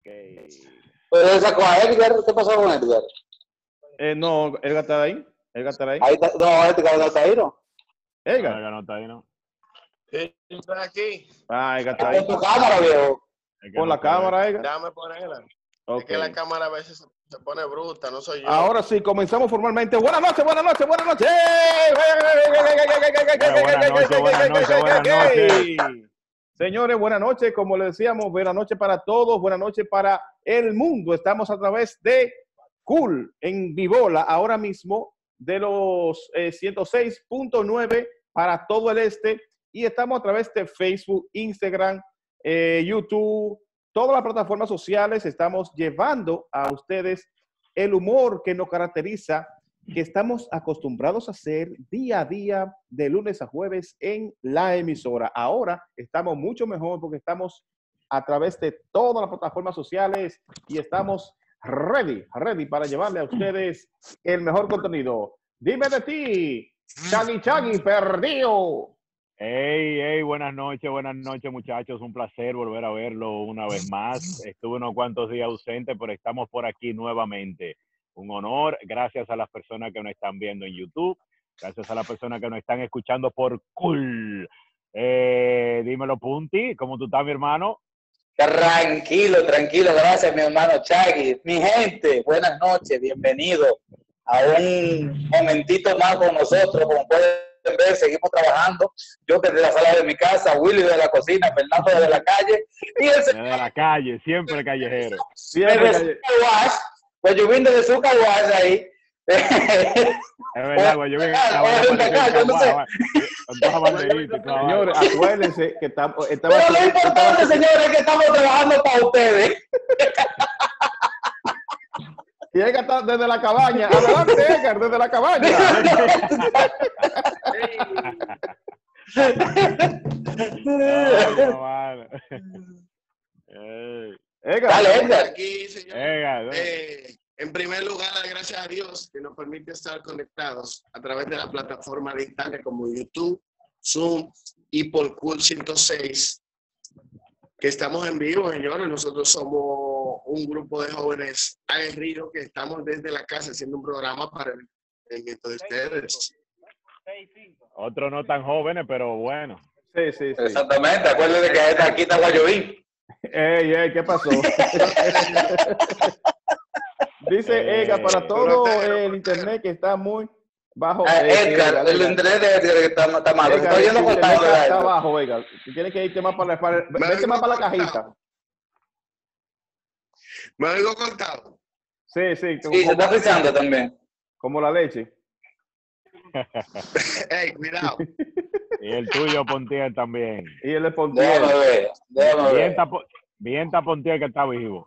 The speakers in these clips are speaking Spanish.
Pero él sacó a Edgar, ¿qué pasó con Edgar? No, Edgar está ahí. Edgar está ahí. Ahí está, no, Edgar no está ahí, ¿no? Edgar. No está ahí, ¿no? Está aquí. Edgar está ahí. Con tu cámara, viejo. Pon la cámara, Edgar. Déjame ponerla. Okay. Es que la cámara a veces se pone bruta, no soy yo. Ahora sí, comenzamos formalmente. Buenas noches, buenas noches, buenas noches. Buenas noches. Señores, buenas noches. Como les decíamos, buenas noches para todos, buenas noches para el mundo. Estamos a través de Cool en Vivola, ahora mismo de los 106.9 para todo el este. Y estamos a través de Facebook, Instagram, YouTube, todas las plataformas sociales. Estamos llevando a ustedes el humor que nos caracteriza, que estamos acostumbrados a hacer día a día, de lunes a jueves en la emisora. Ahora estamos mucho mejor porque estamos a través de todas las plataformas sociales y estamos ready para llevarle a ustedes el mejor contenido. Dime de ti, Chagui perdido. Hey, buenas noches, muchachos. Un placer volver a verlo una vez más. Estuve unos cuantos días ausente, pero estamos por aquí nuevamente. Un honor. Gracias a las personas que nos están viendo en YouTube. Gracias a las personas que nos están escuchando por Cool. Dímelo, Punti. ¿Cómo tú estás, mi hermano? Tranquilo. Gracias, mi hermano Chagui. Mi gente, buenas noches. Bienvenido a un momentito más con nosotros. Como pueden ver, seguimos trabajando. Yo desde la sala de mi casa, Willy de la cocina, Fernando desde la calle. Y desde la calle, siempre callejero. Pues yo vine de su caguas ahí. Es verdad, pues yo vine señores, acuérdense que estamos... Pero lo importante, señores, es que estamos trabajando para ustedes. Y Edgar está desde la cabaña. Adelante, Edgar, desde la cabaña. Edgar. Dale, Edgar. Aquí, señor. En primer lugar, gracias a Dios que nos permite estar conectados a través de la plataforma digitales como YouTube, Zoom y por Cool 106. Que estamos en vivo, señores. Nosotros somos un grupo de jóvenes aguerridos que estamos desde la casa haciendo un programa para el entretenimiento de ustedes. Otros no tan jóvenes, pero bueno. Sí. Exactamente. Acuérdense que aquí está Guayovín. Ey, ¿qué pasó? Dice Edgar, para todo el internet que está muy bajo. Edgar, el internet de Edgar está malo. Edgar, está bajo, Edgar. Tienes que irte más vete más para la cajita. ¿Me oigo cortado? Sí. Sí, se está frizando también. Como la leche. Ey, cuidado. Y el tuyo, Pontier, también. Y el de Pontier. Déjame ver. Bien está Pontier que está vivo.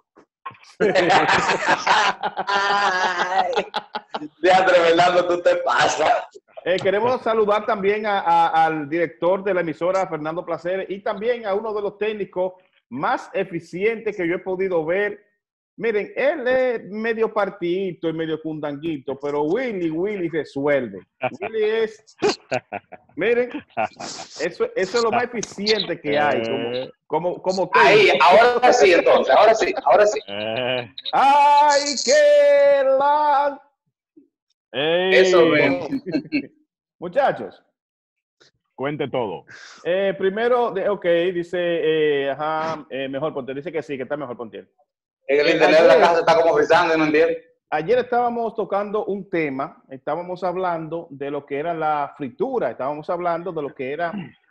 Diandre, Fernando, tú te pasas. Queremos saludar también al director de la emisora, Fernando Placeres, y también a uno de los técnicos más eficientes que yo he podido ver. Miren, él es medio partidito y medio cundanguito, pero Willy resuelve. Willy es... Miren, eso es lo más eficiente que hay. Como ahí, ahora sí, entonces, ahora sí. ¡Ay, qué la... Eso ven. Muchachos. Cuente todo. Primero, dice, mejor Pontier. Dice que sí, que está mejor Pontier. El internet de la casa está como frizando, ¿no entiendes? Ayer estábamos tocando un tema, estábamos hablando de lo que era la fritura, estábamos hablando de lo que era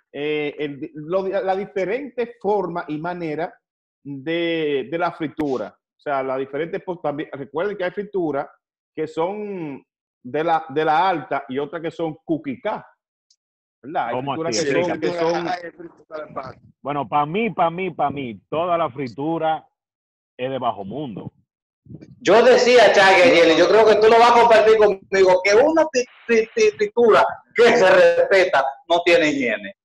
la diferente forma y manera de la fritura. O sea, la diferente, también, recuerden que hay frituras que son de la alta y otras que son cuquicá. ¿Verdad? Hay frituras que son... Bueno, para mí, toda la fritura es de bajo mundo. Yo decía, Chagui, yo creo que tú lo vas a compartir conmigo, que una fritura que se respeta no tiene higiene.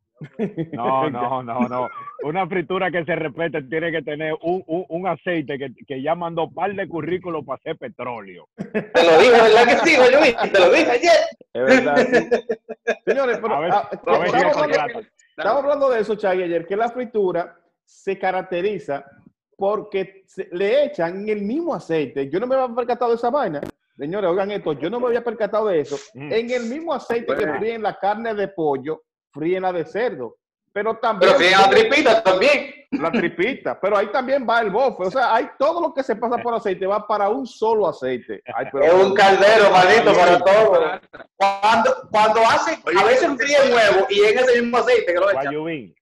No. Una fritura que se respete tiene que tener un aceite que ya mandó par de currículos para hacer petróleo. Te lo dije, ¿verdad que sí, Luis? Te lo dije ayer. Es verdad. Sí. Señores, pero estamos hablando de eso, Chagui, ayer, que la fritura se caracteriza porque le echan en el mismo aceite. Yo no me había percatado de esa vaina. Señores, oigan esto, yo no me había percatado de eso. En el mismo aceite que fríen la carne de pollo, fríen la de cerdo. Pero también... Pero fríen la tripita también. La tripita. Pero ahí también va el bofe. O sea, hay todo lo que se pasa por aceite, va para un solo aceite. Ay, pero es un caldero, manito, para todo. Cuando hacen, a veces fríen huevo y en ese mismo aceite que lo echan.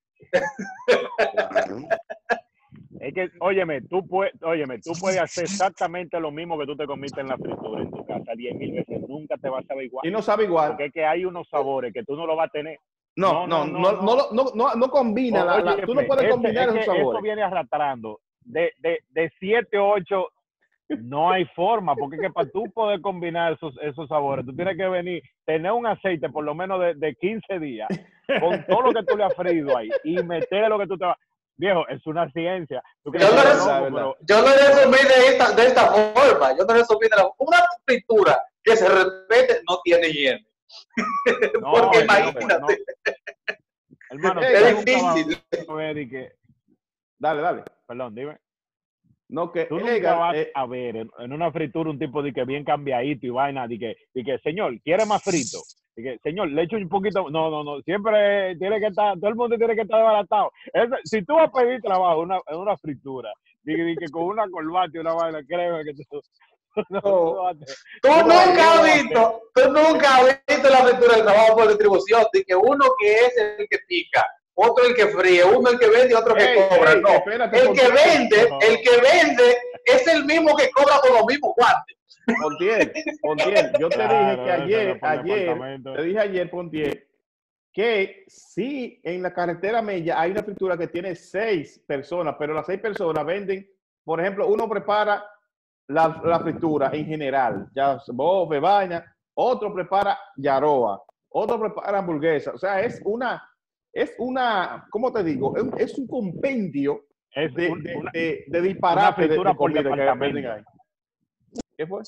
Es que, óyeme, tú puedes hacer exactamente lo mismo que tú te comiste en la fritura en tu casa 10,000 veces. Nunca te va a saber igual. Y no sabe igual. Porque es que hay unos sabores que tú no lo vas a tener. No combina. Óyeme, tú no puedes combinar esos sabores. Eso viene arrastrando. De 7, 8, no hay forma. Porque es que para tú poder combinar esos sabores, tú tienes que venir, tener un aceite por lo menos de 15 días, con todo lo que tú le has freído ahí, y meterle lo que tú te vas... Viejo, es una ciencia. Yo lo resumí de esta forma. Yo lo resumí de una fritura que se respete no tiene hielo. No, porque imagínate. Hermano, es difícil. Dale. Perdón, dime. No, que tú nunca vas a ver en una fritura un tipo de que bien cambiadito y vaina, de que señor, ¿quiere más frito? De que, señor, le echo un poquito. No. Siempre tiene que estar, todo el mundo tiene que estar desbaratado. Si tú vas a pedir trabajo en una fritura, de que con una corbata y una vaina, créeme que tú... Tú nunca has visto la fritura del trabajo por distribución, de que uno que es el que pica, otro el que fríe, uno el que vende y otro que cobra. No, espérate, el que vende es el mismo que cobra con los mismos guantes. Pontier, yo te dije que ayer, Pontier, que sí, en la carretera Mella hay una fritura que tiene 6 personas, pero las 6 personas venden, por ejemplo, uno prepara la fritura en general, ya bofe, vaina, otro prepara yaroa, otro prepara hamburguesa. O sea, es una, ¿cómo te digo? Es un compendio de disparate de comida que venden ahí. ¿Qué fue?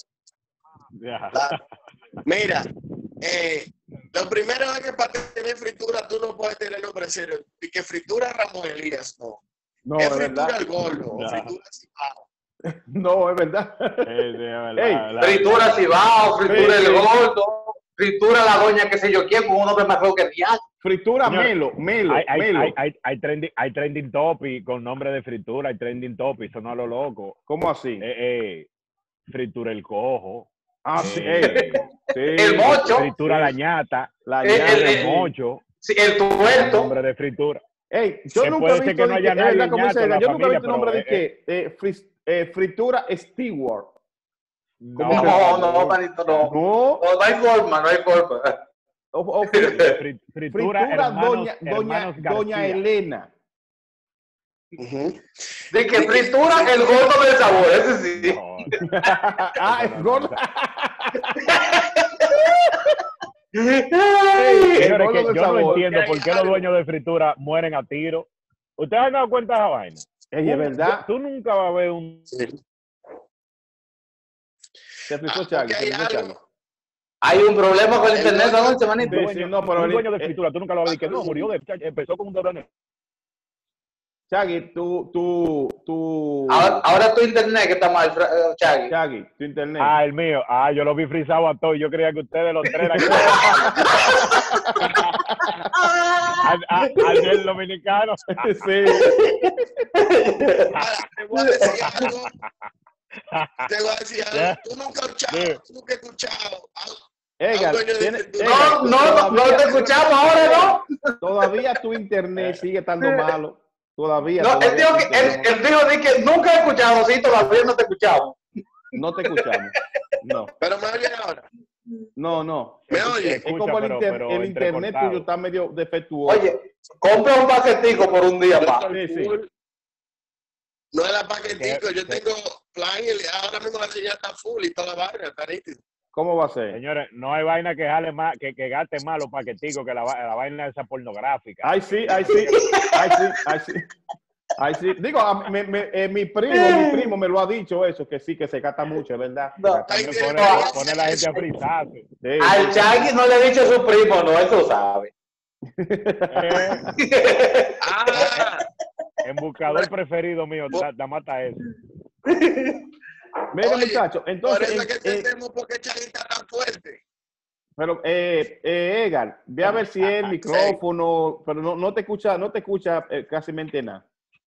Mira, lo primero es que para tener fritura tú no puedes tener nombre serio. Y que fritura Ramón Elías, no. No, es fritura el gordo, fritura Cibao. No, es verdad. Fritura Cibao, fritura el gordo, fritura la doña que sé yo quién, con un nombre más feo que el diablo. Fritura Melo. Hay trending topic con nombre de fritura, hay trending topic, son a lo loco. ¿Cómo así? Fritura el cojo. Sí. El mocho. Fritura la ñata. El mocho. Sí, el tuerto. Nombre de fritura. Yo nunca he visto un nombre de que fritura Stewart. No, manito, no. No hay forma. Fritura Doña Elena. De que fritura el gordo del sabor, ese sí. Es gordo. Señores, que yo no entiendo por qué los dueños de fritura mueren a tiro. ¿Ustedes han dado cuenta de esa vaina? Es verdad. Tú nunca vas a ver un... Hay un problema con el internet, ¿no, manito? Un dueño de fritura, tú nunca lo vas a ver que no, murió empezó con un doble. Chagui, Ahora tu internet que está mal, Chagui. Chagui, tu internet. El mío. Yo lo vi frisado a todos. Yo creía que ustedes los tres eran... al del dominicano. Sí. Te voy a decir algo. Tú nunca has escuchado. No te escuchamos ahora, ¿no? Todavía tu internet sigue estando malo. Todavía. No, él dijo que nunca he escuchado, sí, todavía no te escuchamos. No te escuchamos. No. Pero me oye ahora. No. ¿Me oye? Es como el internet tuyo está medio defectuoso. Oye, compra un paquetico por un día más. Sí. No era paquetico, yo tengo plan y ahora mismo la señal está full y toda la vaina está nítida. ¿Cómo va a ser? Señores, no hay vaina que jale más, que gaste más los paqueticos que la vaina esa pornográfica. Ay, sí. Digo, mi primo me lo ha dicho eso, que sí, que se gasta mucho, es verdad. No, pone la gente a frisarse. Al Chagui no le he dicho a su primo, no, eso sabe. En buscador preferido mío, mata eso. Mira, muchachos, entonces... Por eso es que entendemos por qué Chagui está tan fuerte. Pero, Edgar, ve a ver si es el micrófono, pero no te escucha casi nada.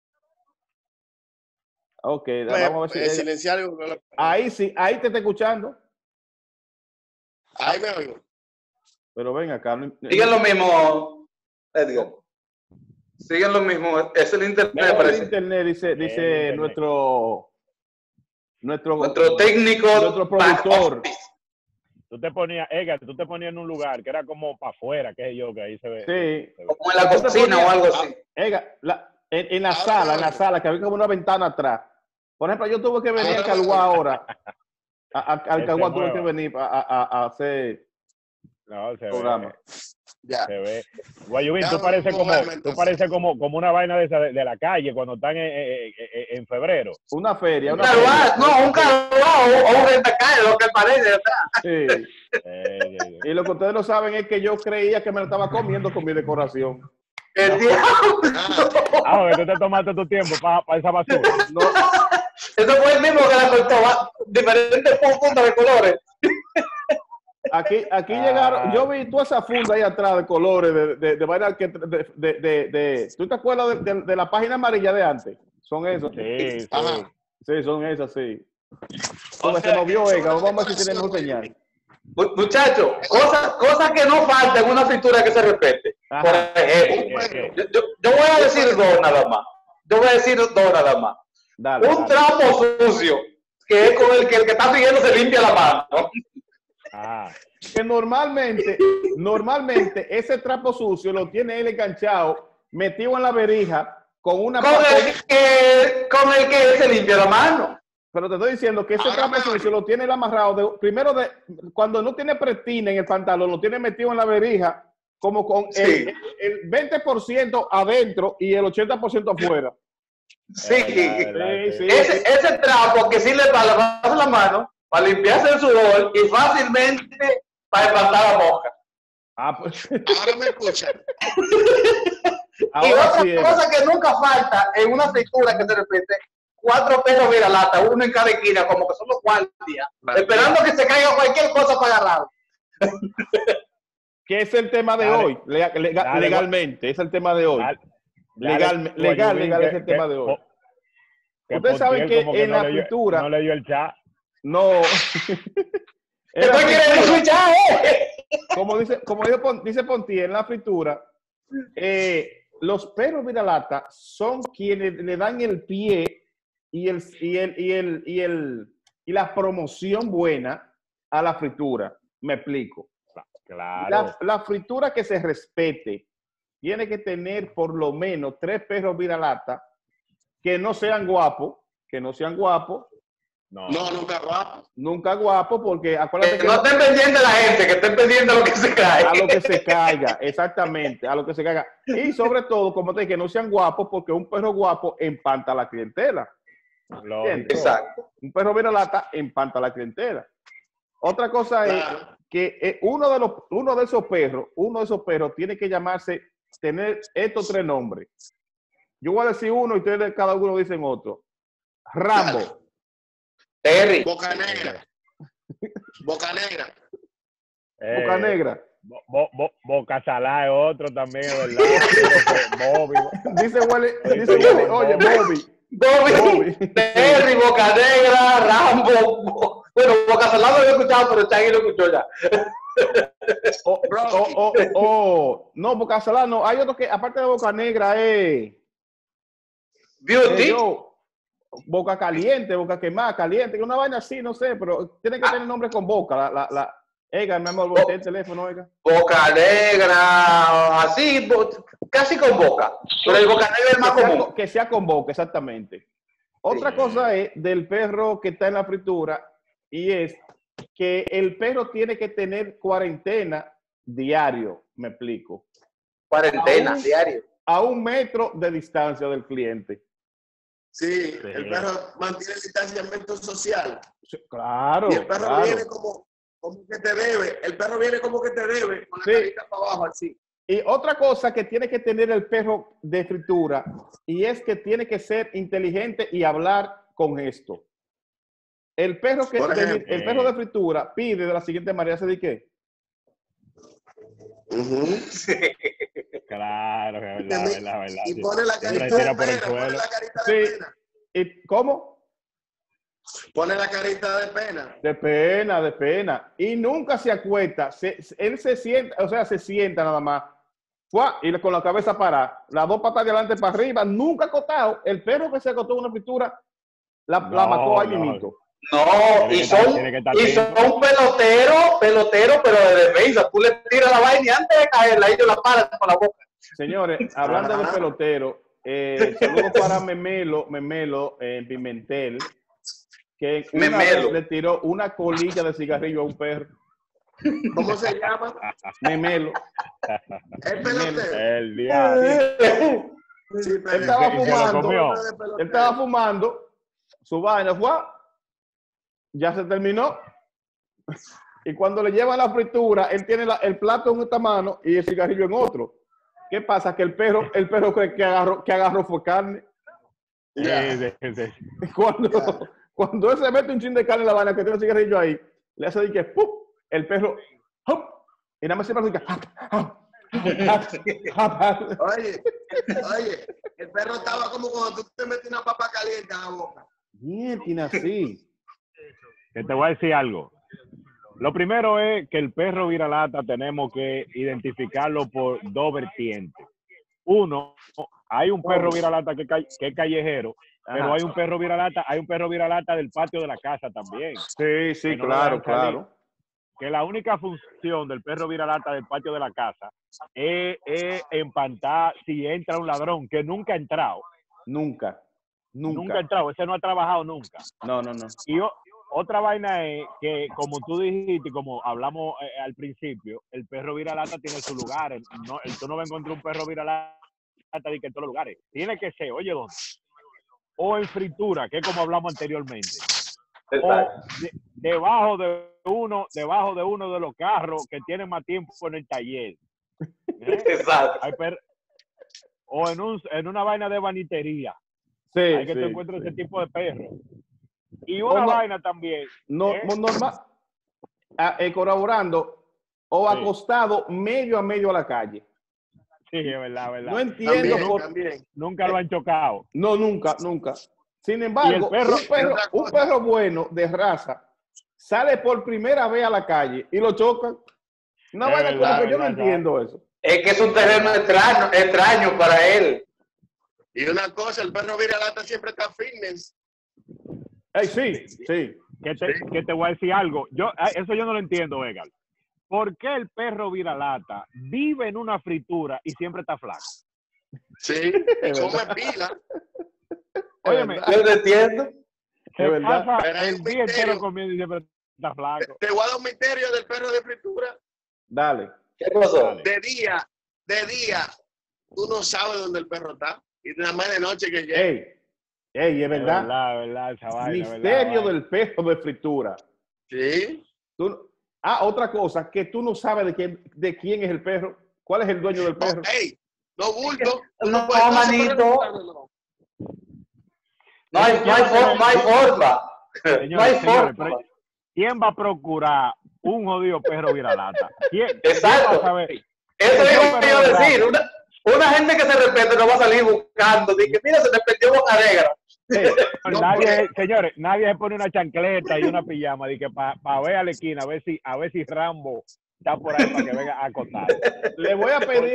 Ok, vamos a ver si... silenciar. Ahí sí, ahí te está escuchando. Ahí me oigo. Pero ven acá. Siguen lo mismo, Edgar. Siguen lo mismo. Es el internet, parece. El internet, dice nuestro técnico. Nuestro productor. Tú te ponías en un lugar que era como para afuera, que que ahí se ve. Sí. Se ve. Como en la cocina o algo así. Edgar, en la sala, que había como una ventana atrás. Por ejemplo, yo tuve que venir a Calguá ahora. Al Calguá tuve que venir a hacer programa. Ve. Ya. Se ve. Guayubín, tú pareces como una vaina de la calle cuando están en febrero. Una feria. Un Calguá o un rentacalle, lo que parece. Sí. Y lo que ustedes no saben es que yo creía que me lo estaba comiendo con mi decoración. ¡El diablo! Que tú te tomaste tu tiempo para esa basura. No. Eso fue el mismo que la cortó, diferentes puntos de colores. Aquí llegaron, yo vi toda esa funda ahí atrás de colores, de vaina que ¿tú te acuerdas de la página amarilla de antes? Son esos. Sí. Sí, son esas, sí. Se movió, vamos a ver si tenemos señal. Muchachos, cosas que no faltan en una fritura que se respete. Ajá. Por ejemplo, yo voy a decir dos nada más. Dale, un trapo sucio, que es con el que está siguiendo se limpia la mano. Que normalmente ese trapo sucio lo tiene él enganchado, metido en la verija, con el que se limpia la mano. Pero te estoy diciendo que ese trapo sucio lo tiene él amarrado, cuando no tiene pretina en el pantalón, lo tiene metido en la verija, como con el 20% adentro y el 80% afuera. Sí. Ese trapo que sí le pasa la mano para limpiarse el sudor y fácilmente para espantar la mosca. Pues. Ahora me escuchan. Y otra cosa que nunca falta en una fritura que se repite, 4 perros viralata, uno en cada esquina, como que son los guardias, esperando que se caiga cualquier cosa para agarrarlo. Que es el tema de hoy, legalmente, es el tema de hoy. Legal es el tema de hoy. Ustedes saben que en la fritura... No leyó el chat. No. Como dice Ponti, en la fritura, los perros viralata son quienes le dan el pie y la promoción buena a la fritura. Me explico. Claro. La fritura que se respete tiene que tener por lo menos 3 perros viralata que no sean guapos. No, nunca guapo. Nunca guapo, porque acuérdate que no estén pendientes de la gente, que estén pendientes de lo que se caiga. A lo que se caiga, exactamente, a lo que se caiga. Y sobre todo, como te dije, que no sean guapos, porque un perro guapo empanta a la clientela. Exacto. Un perro viralata empanta a la clientela. Otra cosa es que uno de esos perros tiene que tener estos 3 nombres. Yo voy a decir uno y ustedes cada uno dicen otro. Rambo. Terry. Boca Negra. Boca Negra. Boca Salá es otro también, ¿verdad? Bobby. Dice Wally, oye, Bobby. Terry, Boca Negra, Rambo. Bueno, Boca Salá no lo he escuchado, pero Chagui lo escuchó ya. No, Boca Salá no. Hay otro que, aparte de Boca Negra, es... Beauty. Boca Caliente, Boca Quemada, Caliente, una vaina así, no sé, pero tiene que tener nombre con boca. Edgar, me volteé el teléfono, Edgar. Boca Negra, así, casi con boca. Pero el Boca Negra es más común. Que sea con boca, exactamente. Otra cosa es del perro que está en la fritura, y es que el perro tiene que tener cuarentena diario, me explico. Cuarentena diario. A 1 metro de distancia del cliente. Sí, el perro mantiene el distanciamiento social. Sí, claro. Y el perro viene como que te debe. El perro viene como que te debe, con la carita para abajo, así. Y otra cosa que tiene que tener el perro de fritura, y es que tiene que ser inteligente y hablar con esto. El perro, el perro de fritura pide de la siguiente manera, ¿se dice qué? Claro, es verdad. Y pone la carita de pena, pone la carita de pena. ¿Y cómo? Pone la carita de pena. De pena. Y nunca se acuesta. Él se sienta, o sea, se sienta nada más. ¡Fua! Y con la cabeza parada. Las dos patas de adelante para arriba. Nunca acostado. El perro que se acostó en una fritura la mató ahí mismo. No, y son pelotero, pero de defensa. Tú le tiras la vaina y antes de caerla, ellos la paran con la boca. Señores, hablando de pelotero, saludos para Memelo en Pimentel, que una vez le tiró una colilla de cigarrillo a un perro. ¿Cómo se llama? Memelo. El pelotero. El diablo. Sí, él estaba fumando su vaina, fue. Ya se terminó. Y cuando le llevan la fritura, él tiene el plato en esta mano y el cigarrillo en otro. ¿Qué pasa? Que el perro cree que agarró fue carne. Cuando él se mete un chin de carne en la vaina, que tiene el cigarrillo ahí, le hace de que ¡pum! El perro ¡pum! Y nada más se parece Oye, el perro estaba como cuando tú te metes una papa caliente en la boca. Bien, así. Que te voy a decir algo. Lo primero es que el perro viralata tenemos que identificarlo por dos vertientes. Uno, hay un perro viralata que es callejero, pero hay un perro viralata del patio de la casa también. Sí, no claro. Que la única función del perro viralata del patio de la casa es empantar si entra un ladrón, que nunca ha entrado. Nunca ha entrado, ese no ha trabajado nunca. No. Y otra vaina es que, como tú dijiste, como hablamos al principio, el perro viralata tiene su lugar. Tú no vas a encontrar un perro viralata de que en todos los lugares. Tiene que ser, oye, ¿dónde? O en fritura, que es como hablamos anteriormente. O debajo de uno de los carros que tiene más tiempo en el taller. Exacto. O en una vaina de banitería. Hay que te encuentres ese tipo de perro. Y una vaina también. Normal. Colaborando o acostado medio a medio a la calle. Sí, es verdad. No entiendo también. Nunca lo han chocado. No, nunca. Sin embargo, un perro bueno de raza sale por primera vez a la calle y lo chocan. Una vaina como que yo no entiendo eso. Es que es un terreno extraño para él. Y una cosa, el perro viralata siempre está fitness. Sí. Que te voy a decir algo. Eso yo no lo entiendo, Egal. ¿Por qué el perro viralata vive en una fritura y siempre está flaco? Sí, come pila. Óyeme, yo no entiendo. ¿Qué pasa el día entero comiendo y siempre está flaco? Te voy a dar un misterio del perro de fritura. Dale. ¿Qué pasó? De día, tú no sabes dónde el perro está. Y nada más de noche que llega. Es verdad. Verdad, esa vaina, Misterio del perro de fritura. Sí. Otra cosa, que tú no sabes de quién es el perro. ¿Cuál es el dueño del perro? No bulto. No, manito. No hay forma. Señores, pero ¿quién va a procurar un jodido perro viralata? Exacto. ¿Quién va a saber? Eso es lo que iba a decir. Una gente que se respete no va a salir buscando. Dice, mira, se te perdió Boca Negra. Señores, nadie se pone una chancleta y una pijama para ver a la esquina, a ver si Rambo está por ahí para que venga a acotar. Le voy a pedir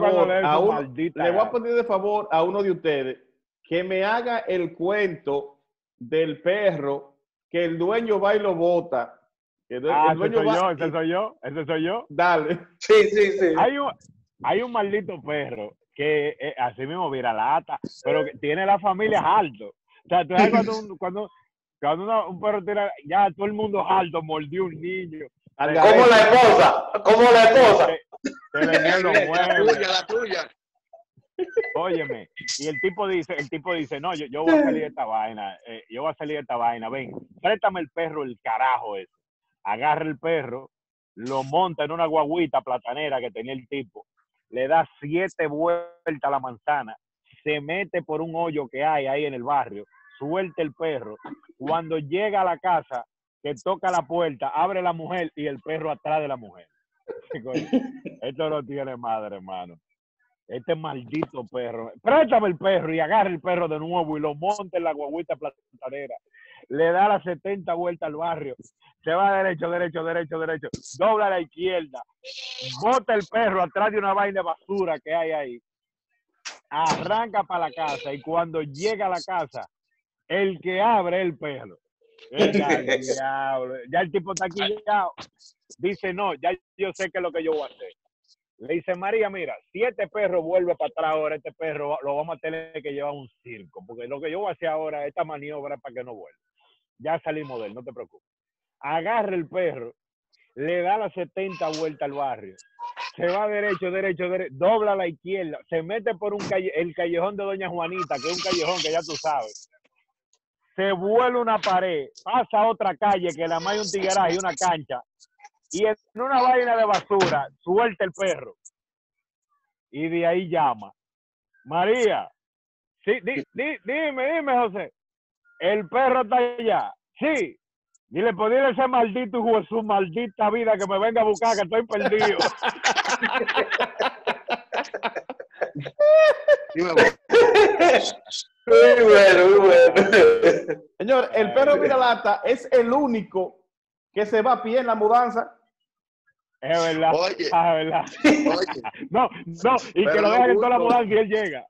de favor a uno de ustedes que me haga el cuento del perro que el dueño va y lo bota. Ese soy yo. Dale. Sí. Hay un maldito perro que así mismo viralata, pero que tiene la familia alto. O sea, tú sabes cuando un perro tira, ya todo el mundo alto, mordió un niño. Como la esposa. Te vendían los muebles. La tuya. Óyeme, y el tipo dice, no, yo voy a salir de esta vaina, ven, préstame el perro, el carajo ese. Agarra el perro, lo monta en una guaguita platanera que tenía el tipo, le da 7 vueltas a la manzana, se mete por un hoyo que hay ahí en el barrio, suelta el perro. Cuando llega a la casa, que toca la puerta, abre la mujer y el perro atrás de la mujer. Esto no tiene madre, hermano. Este maldito perro. Préstame el perro y agarra el perro de nuevo y lo monta en la guaguita platanera. Le da las 70 vueltas al barrio. Se va derecho, derecho, derecho, derecho. Dobla a la izquierda. Bota el perro atrás de una vaina de basura que hay ahí. Arranca para la casa y cuando llega a la casa, el que abre es el perro. Ya el tipo está quillado. Dice, no, ya yo sé qué es lo que yo voy a hacer. Le dice, María, mira, si este perro vuelve para atrás ahora, este perro lo vamos a tener que llevar a un circo, porque lo que yo voy a hacer ahora, esta maniobra es para que no vuelva. Ya salimos de él, no te preocupes. Agarra el perro, le da las 70 vueltas al barrio, se va derecho, derecho, derecho, dobla a la izquierda, se mete por el callejón de Doña Juanita, que es un callejón que ya tú sabes. Se vuelve una pared, pasa a otra calle que la más hay un tigueraje y una cancha, y en una vaina de basura suelta el perro. Y de ahí llama. María, sí, dime, José. ¿El perro está allá? Sí. Dile, pues dile a ese maldito hijo de su maldita vida que me venga a buscar, que estoy perdido. Muy bueno, muy bueno. Señor, el perro Viralata es el único que se va a pie en la mudanza. Es verdad. Oye, es verdad. oye. No, y que lo dejan en toda la mudanza y él llega.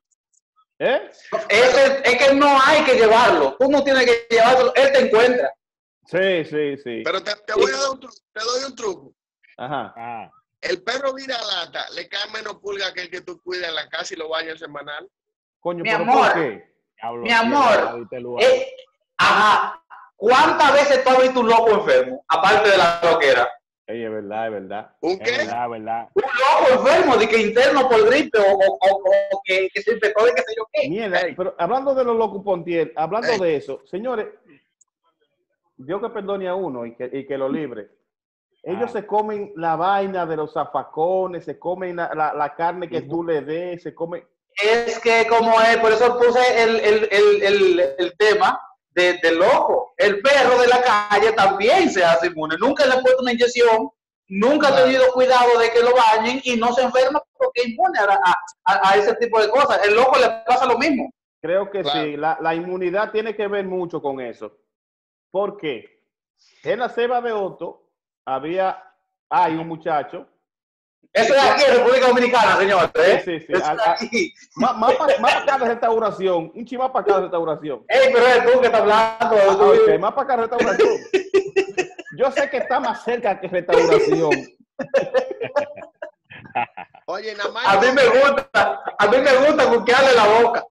Es que no hay que llevarlo. Tú no tienes que llevarlo. Él te encuentra. Sí. Pero te voy a dar un truco. Te doy un truco. Ajá. El perro Viralata le cae menos pulga que el que tú cuidas en la casa y lo bañas semanal. Coño, Mi ¿pero amor. por qué? Diablo, Mi amor. Ajá. ¿Cuántas veces tú has visto un loco enfermo? Aparte de la loquera. Es verdad. ¿Un qué? Es verdad. Un loco enfermo, de que interno por gripe o que se infectó de qué sé yo qué. Mierda, pero hablando de los locos Pontier, hablando de eso, señores, Dios que perdone a uno y que lo libre. Ellos se comen la vaina de los zafacones, se comen la carne que tú le des, se comen. Es que como es, por eso puse el tema del loco. El perro de la calle también se hace inmune. Nunca le he puesto una inyección, nunca ha tenido cuidado de que lo bañen y no se enferma porque es inmune a ese tipo de cosas. El loco le pasa lo mismo. Creo que sí, la inmunidad tiene que ver mucho con eso. ¿Por qué? En la Ceiba de Otto hay un muchacho. Eso es aquí en República Dominicana, señor. Sí. Más para acá de restauración. Un chima para acá de restauración. Pero es tú que estás hablando. Okay, más para acá de restauración. Yo sé que está más cerca que restauración. Oye, nada más. A mí me gusta buquearle la boca.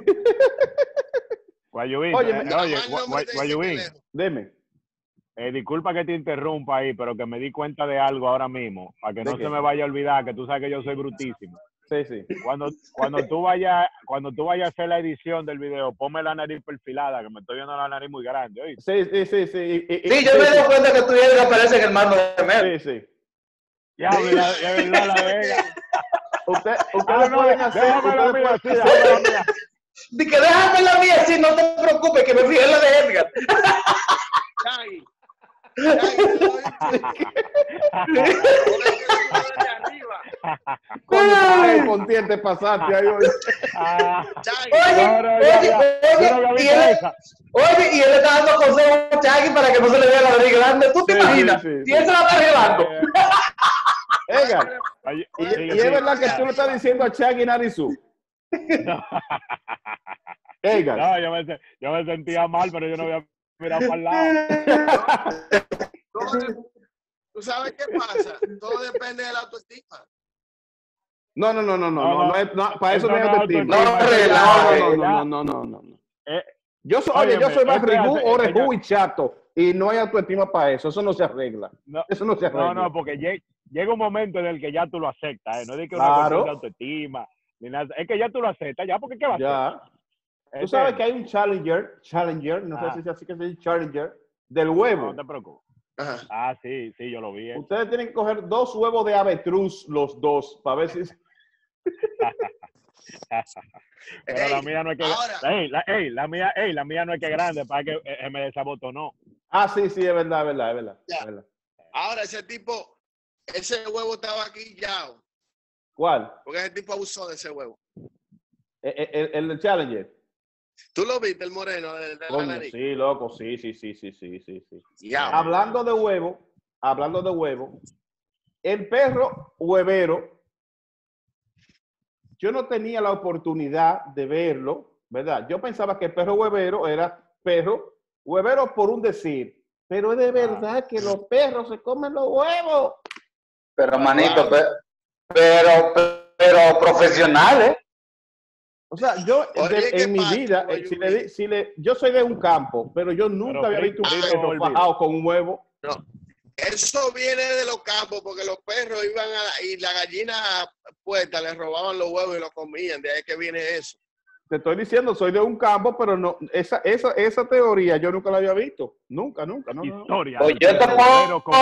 Guayubín, Guayubín. Dime. Disculpa que te interrumpa ahí, pero que me di cuenta de algo ahora mismo, para que no se me vaya a olvidar, que tú sabes que yo soy brutísimo. Sí. Cuando tú vayas a hacer la edición del video, ponme la nariz perfilada, que me estoy viendo la nariz muy grande, ¿oíste? Sí, yo me doy cuenta que tu hija aparece en el mando de Mel. Sí. Ya, mira, de verdad, la vega. Ustedes pueden hacer. Dice que déjame la mía, sí, no te preocupes, que me fijé en la de Edgar. Coño, Pontier, te pasaste ahí hoy. Oye, y él le está dando consejos a Chagui para que no se le vea la nariz grande. ¿Tú te imaginas? Y él se la está arreglando. Edgar, y es verdad que tú le estás diciendo a Chagui Narizú. Edgar. No, yo me sentía mal, pero yo no voy a mirar para el lado. ¿Tú sabes qué pasa? Todo depende de la autoestima. No, para eso no hay autoestima. No. Yo soy Barrigú, Orejú y Chato, y no hay autoestima para eso. Eso no se arregla. Eso no se arregla. No, porque llega un momento en el que ya tú lo aceptas, no es de que una cuestión de autoestima, ni nada. Es que ya tú lo aceptas, ya, porque ¿qué va a hacer? Tú sabes que hay un Challenger, no sé si es así que se dice Challenger, del huevo. No te preocupes. Sí, yo lo vi. Ustedes tienen que coger 2 huevos de avetruz, los dos, para ver si... Pero la mía no es que la mía no es que es grande para que me desabotonó. Ah, sí, sí, es verdad, es verdad, es verdad, Ya. es verdad. Ahora ese huevo estaba aquí ya. ¿Cuál? Porque ese tipo abusó de ese huevo. El Challenger. ¿Tú lo viste, el moreno de la Coño, nariz? sí, loco, sí. Ya. Hablando de huevo, el perro huevero, yo no tenía la oportunidad de verlo, ¿verdad? Yo pensaba que el perro huevero era perro huevero por un decir, pero es de verdad que los perros se comen los huevos. Pero manito, pero profesionales. O sea, yo Oye, en mi vida, yo soy de un campo, pero yo nunca había visto un perro fajado con un huevo. No. Eso viene de los campos, porque los perros iban y la gallina puesta les robaban los huevos y los comían. De ahí que viene eso. Te estoy diciendo, soy de un campo, pero no, esa teoría yo nunca la había visto. Nunca. No. Historia. Pues yo te puedo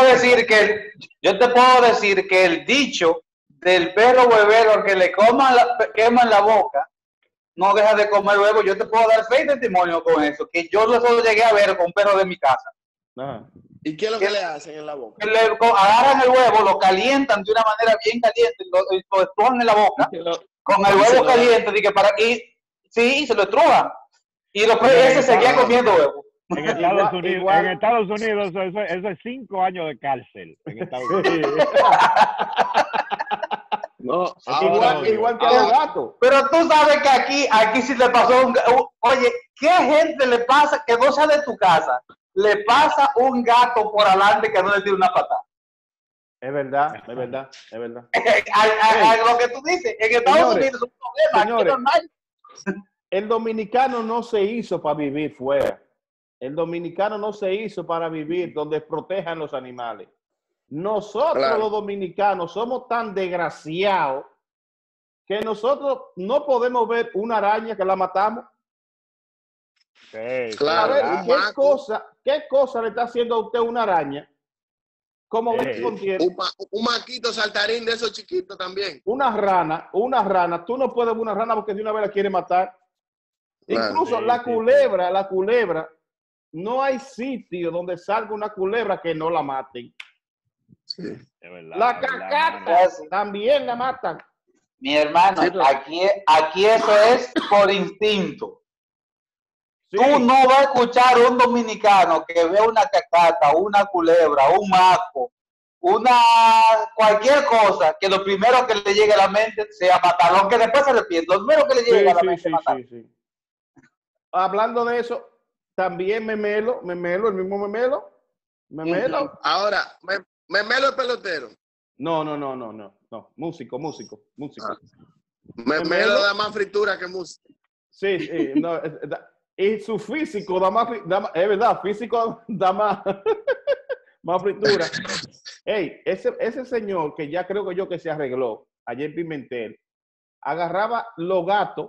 decir que el dicho del perro huevero que le queman la boca, no deja de comer huevo. Yo te puedo dar fe y testimonio con eso, que yo lo llegué a ver con un perro de mi casa. Ajá. ¿Y qué es lo que le hacen en la boca? Agarran el huevo, lo calientan de una manera bien caliente, lo estrujan en la boca, con el huevo caliente, sí, se lo estrujan. Y después ese seguía comiendo huevo. En Estados Unidos eso es 5 años de cárcel. En Estados Unidos. No, igual que los gatos. Pero tú sabes que aquí sí le pasó oye, ¿qué gente le pasa que no sea de tu casa? Le pasa un gato por adelante que no le tira una patada. Es verdad. Lo que tú dices, en Estados Unidos es un problema, aquí es normal. El dominicano no se hizo para vivir fuera. El dominicano no se hizo para vivir donde protejan los animales. Nosotros los dominicanos somos tan desgraciados que nosotros no podemos ver una araña que la matamos. Sí, claro. A ver, ¿qué cosa le está haciendo a usted una araña? Como un maquito saltarín de esos chiquitos también. Una rana, tú no puedes ver una rana porque de una vez la quiere matar. Claro, incluso la culebra, no hay sitio donde salga una culebra que no la maten. Sí. La cacata también la matan. Mi hermano, aquí eso es por instinto. Sí. Tú no vas a escuchar un dominicano que vea una cacata, una culebra, un maco, cualquier cosa, que lo primero que le llegue a la mente sea matarlo, aunque después se arrepiente. Lo primero que le llegue a la mente es matarlo. Sí. Hablando de eso, también Memelo, el mismo Memelo. Ahora, Memelo es pelotero. No. Músico. Memelo da más fritura que música. Sí, no, y su físico da más, es verdad, físico da más, más fritura. Ey, ese señor que ya creo que se arregló ayer en Pimentel, agarraba los gatos,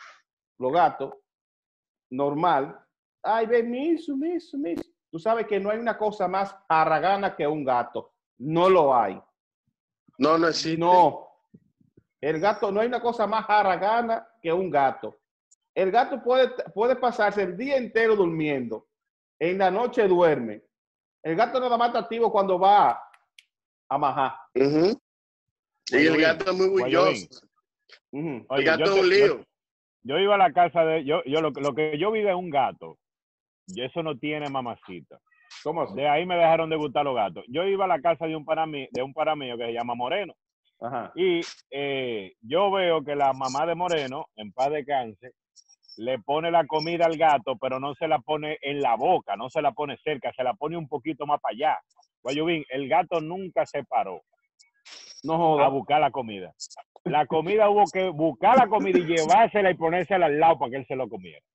normal. Ay, ve, miso. Tú sabes que no hay una cosa más haragana que un gato. No lo hay. No existe. No. El gato, no hay una cosa más haragana que un gato. El gato puede pasarse el día entero durmiendo. En la noche duerme. El gato nada más está activo cuando va a majar. Y el gato es muy bulloso. El gato es un lío. Yo iba a la casa de... Lo que yo vi de un gato, y eso no tiene mamacita. ¿Cómo así? De ahí me dejaron de gustar los gatos. Yo iba a la casa de un pana mío que se llama Moreno. Ajá. Y yo veo que la mamá de Moreno, en paz descanse, le pone la comida al gato, pero no se la pone en la boca, no se la pone cerca, se la pone un poquito más para allá. Guayubín, el gato nunca se paró a buscar la comida. La comida hubo que buscar la comida y llevársela y ponérsela al lado para que él se lo comiera.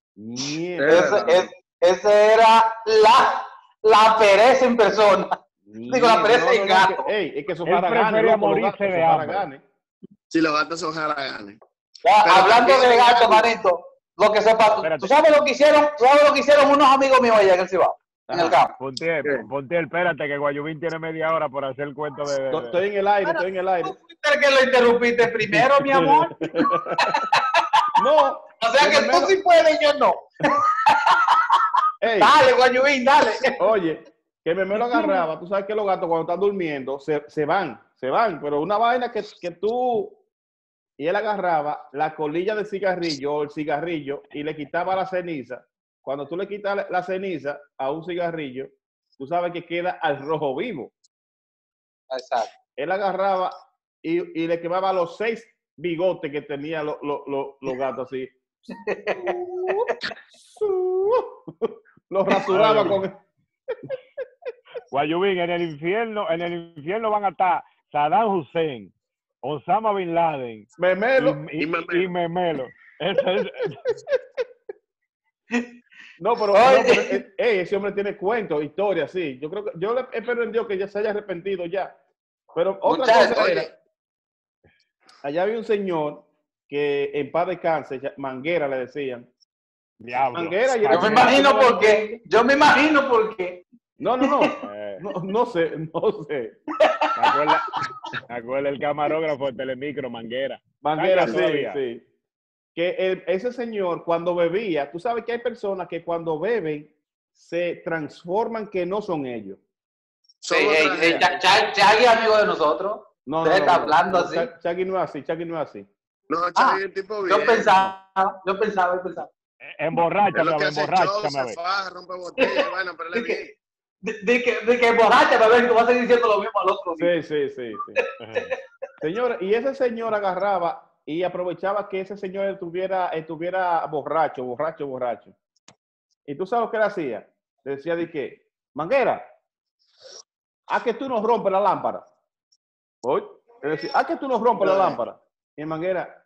Esa era la pereza en persona. Digo, la pereza en gato. Es que son haraganes, morirse de hambre. Sí, los gatos son haraganes. Hablando de gato, manito, lo que se pasó. ¿Tú sabes lo que hicieron unos amigos míos allá en el Cibao? en el campo. Pontier, espérate que Guayubín tiene media hora por hacer el cuento de... Estoy en el aire, estoy en el aire. Tú fuiste el que lo interrumpiste primero, mi amor. No. O sea que tú sí puedes y yo no. Ey, Dale, Guayubín, dale. oye, que Memelo agarraba, tú sabes que los gatos cuando están durmiendo se van, pero una vaina que tú, y él agarraba la colilla del cigarrillo o el cigarrillo y le quitaba la ceniza. Cuando tú le quitas la ceniza a un cigarrillo, tú sabes que queda al rojo vivo. Exacto. Él agarraba y le quemaba los 6 bigotes que tenían los gatos así. Los rasuraba con... Guayubín, en el infierno van a estar Saddam Hussein, Osama Bin Laden Memelo y Memelo. No, pero ese hombre tiene cuentos, historias, sí. Yo creo que yo espero en Dios que ya se haya arrepentido ya. Pero otra cosa era, allá había un señor que en paz descanse, Manguera le decían. Diablo. Manguera, Yo me imagino por qué. No sé. Me acuerdo el camarógrafo de Telemicro, Manguera. Manguera, sí. Que ese señor cuando bebía, tú sabes que hay personas que cuando beben se transforman que no son ellos. Sí, Chagui es amigo de nosotros. No, está hablando así. Chagui no es así. No, Chagui es tipo bien. Yo pensaba. Emborráchame a ver. Se faja, rompe botella, bueno, pero él es bien. De que emborráchame, a ver, tú vas a seguir diciendo lo mismo al otro. Sí. Señora, y ese señor agarraba y aprovechaba que ese señor estuviera borracho. Y tú sabes lo que él hacía. Le decía de que, Manguera, ¿a que tú nos rompes la lámpara? Hoy, le decía, ¿a que tú nos rompes la lámpara? Y Manguera,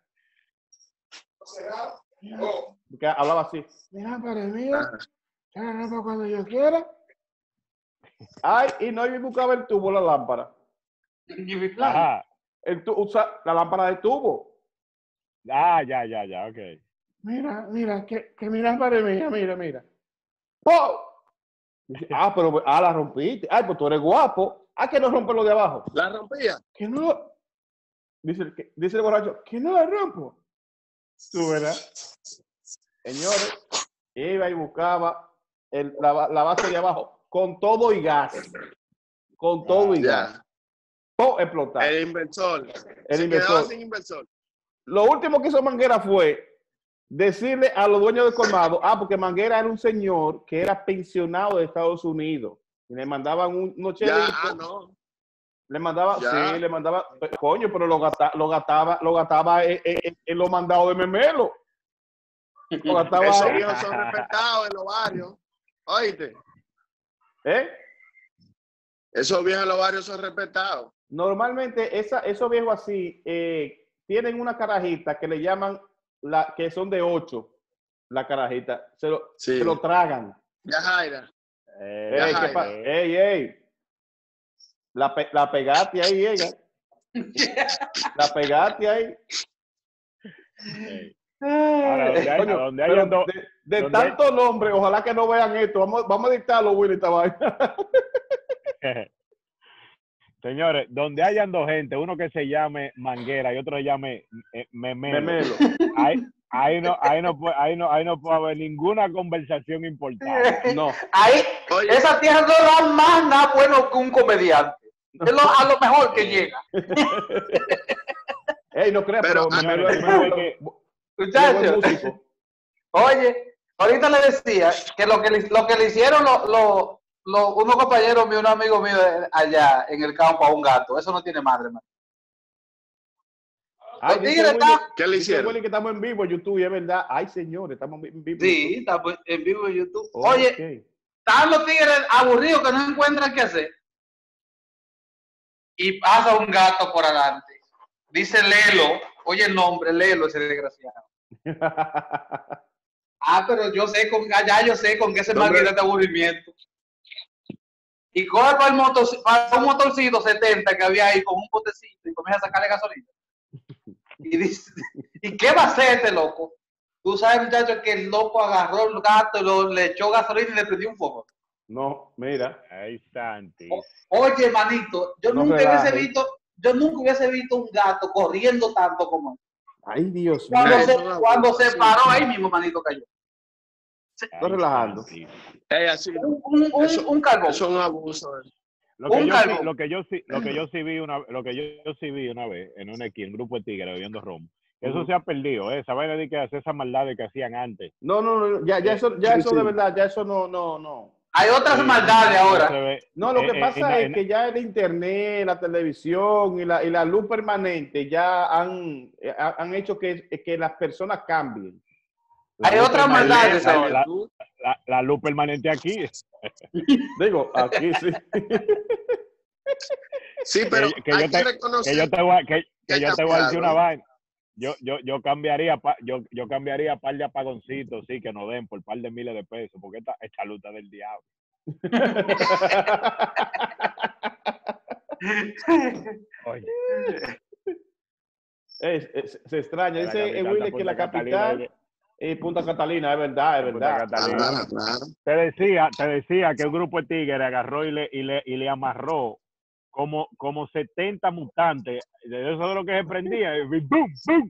que hablaba así, mi lámpara es mía, yo la rompo cuando yo quiera. Ay, y no iba a buscar el tubo la lámpara. Ajá. Usa la lámpara de tubo. Ya, ok. Mira, que mi lámpara es mía, mira. ¡Oh! Dice, pero la rompiste. Ay, pues tú eres guapo. Que no rompe lo de abajo. ¿La rompía? Que no. Dice el borracho, que no la rompo. Tú verás. Señores, iba y buscaba la base de abajo con todo y gas. Gas. ¡Oh! Explotar. El inversor. Quedaba sin inversor. Lo último que hizo Manguera fue decirle a los dueños del colmado, porque Manguera era un señor que era pensionado de Estados Unidos. Y le mandaban unos chelitos. No. Le mandaba, coño, pero lo gastaba en los mandados de Memelo. Esos viejos son respetados en los barrios. ¿Oíste? Esos viejos en los barrios son respetados. Normalmente esos viejos así tienen una carajita que le llaman, que son de 8, la carajita. Se lo tragan. Ya, Jaira. Ey. La pegaste ahí, ella. La pegaste ahí. Ahora, de tantos nombres, ojalá que no vean esto. Vamos a dictarlo, Willy, esta vaina. Señores, donde hayan dos gente, uno que se llame Manguera y otro se llame Memelo. Ahí no puede haber ninguna conversación importante. No. Esa tierra no da más nada bueno que un comediante. Es a lo mejor que llega. No creas, pero Memelo es muchacho. Oye, ahorita le decía que lo que le hicieron unos compañeros míos, unos amigos míos allá en el campo a un gato, eso no tiene madre, man. ¿Qué le hicieron? Willy, que estamos en vivo en YouTube, y es verdad. Ay, señores, estamos en vivo. Sí, estamos en vivo en YouTube. Oye, están los tigres aburridos que no encuentran qué hacer. Y pasa un gato por adelante. Dice Lelo, oye el nombre, Lelo, ese desgraciado. Pero yo sé con qué se mantiene este aburrimiento. Y coge para un motorcito 70 que había ahí con un potecito y comienza a sacarle gasolina. Y dice, ¿y qué va a hacer este loco? Tú sabes, muchachos, que el loco agarró el gato y le echó gasolina y le prendió un fuego. No, mira. Ay, Santi. Oye, manito, yo No nunca relajes. hubiese visto un gato corriendo tanto como él. Ay, Dios mío. Cuando se paró ahí mismo, manito cayó. Estoy relajando. Santi. Así, Un carbón. eso es un abuso. Lo que, Un yo sí, carbón. lo que yo sí vi una vez en un grupo de tigres bebiendo ron. Eso se ha perdido, esa vaina de que hacer esas maldades que hacían antes. No, ya eso de verdad, ya eso no. Hay otras maldades ahora. No, lo que pasa es que ya el internet, la televisión y la luz permanente ya han hecho que las personas cambien. Hay otras maldades ahora. La luz permanente aquí. Digo, aquí sí. Sí, pero hay que reconocer que yo te voy a decir una vaina. Yo cambiaría par de apagoncitos, sí, que nos den por par de miles de pesos, porque esta luta del diablo. Oye. Se extraña. Dice Willy que la capital es Punta Catalina, es verdad. Claro. Te decía que un grupo de tigres agarró y le amarró como 70 mutantes, de eso de lo que se prendía, ¡bum!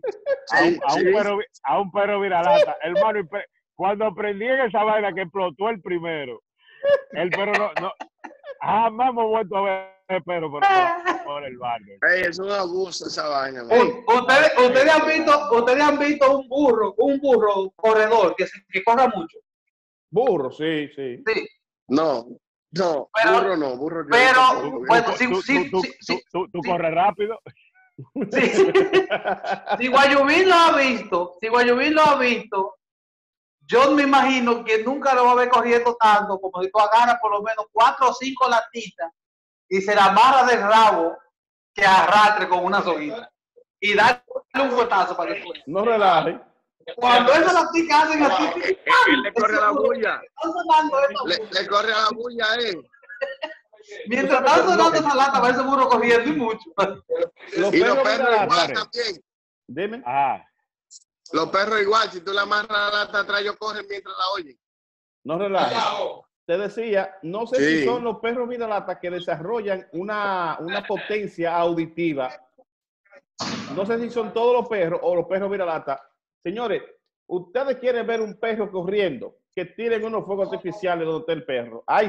A un perro viralata. Hermano, cuando prendían esa vaina que explotó el primero, el perro no jamás hemos vuelto a ver perro por el barrio. Es un abuso esa vaina. Ustedes han visto un burro corredor que corra mucho. Burro, sí. No, burro. Pero, bueno, tú corres rápido. Sí. Si Guayubín lo ha visto, yo me imagino que nunca lo va a ver corriendo tanto como si tú agarras por lo menos 4 o 5 latitas y se la amarra del rabo que arrastre con una soguita y darle un fuetazo para que suene. No relaje. Cuando esas laticas hacen así, le corre la bulla. Le corre a la bulla, Mientras están sonando esa lata, va ese burro corriendo y mucho. Y los perros igual también. Dime. Los perros igual, si tú le amarras la lata atrás, ellos corren mientras la oyen. No relajes. Te decía, no sé si son los perros viralata que desarrollan una potencia auditiva. No sé si son todos los perros o los perros viralata. Señores, ustedes quieren ver un perro corriendo, que tiren unos fuegos artificiales donde está el perro. Ay,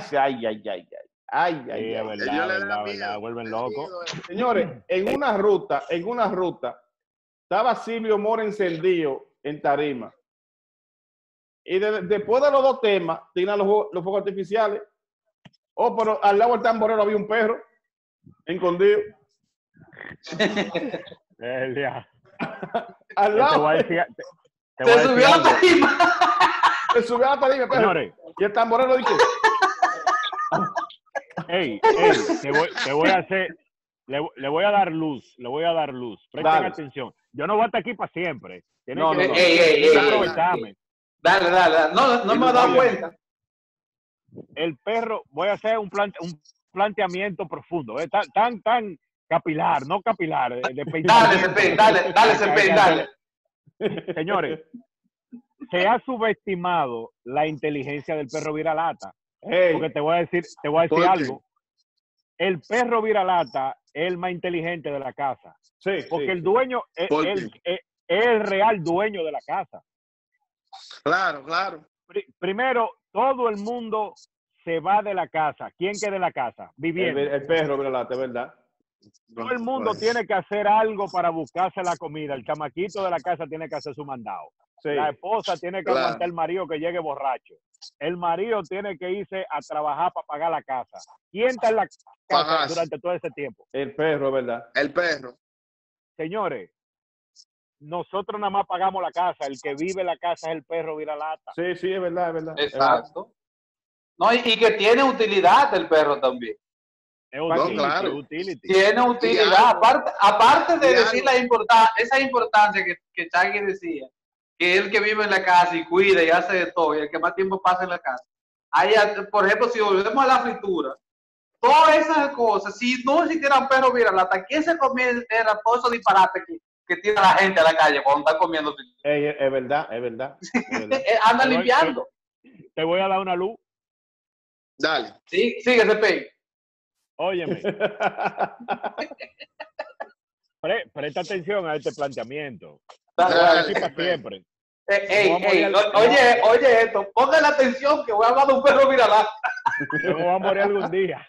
verdad, vuelven locos. Señores, en una ruta, estaba Silvio Mora encendido en tarima. Y después de los 2 temas, tiran los fuegos artificiales. Oh, pero al lado del tamborero había un perro escondido. Al lado. Se subió a la tarima. Se subió a la tarima, perro. Señores. Y el tamborero dice... te voy a hacer... Le voy a dar luz. Presten atención. Yo no voy a estar aquí para siempre. Tienen que aprovecharme. Dale. No me he dado cuenta. El perro, voy a hacer un planteamiento profundo. Tan capilar, no capilar. Dale. Señores, se ha subestimado la inteligencia del perro viralata. Porque te voy a decir algo. El perro viralata es el más inteligente de la casa. Porque el dueño es el real dueño de la casa. Claro. Primero, todo el mundo se va de la casa. ¿Quién queda en la casa? Viviendo. El perro viralata, ¿verdad? Todo el mundo tiene que hacer algo para buscarse la comida. El chamaquito de la casa tiene que hacer su mandado. La esposa tiene que aguantar al marido que llegue borracho. El marido tiene que irse a trabajar para pagar la casa. ¿Quién está en la casa durante todo ese tiempo? El perro, ¿verdad? El perro. Señores, nosotros nada más pagamos la casa. El que vive en la casa es el perro viralata. Sí, es verdad. Exacto. No, y que tiene utilidad el perro también. Tiene utilidad. Aparte de decir esa importancia que Chagui decía, que es el que vive en la casa y cuida y hace de todo, y el que más tiempo pasa en la casa. Por ejemplo, si volvemos a la fritura, todas esas cosas, si no existieran perros viralata, ¿quién se comiera todos esos disparates que tira la gente a la calle cuando está comiendo fritura? Es verdad. Anda limpiando. Te voy a dar una luz. Dale. Sí, sigue ese pey. Óyeme. Presta atención a este planteamiento. Dale, No es dale. así para siempre. Oye esto, pongan la atención que voy a hablar de un perro viralata. Yo me voy a morir algún día.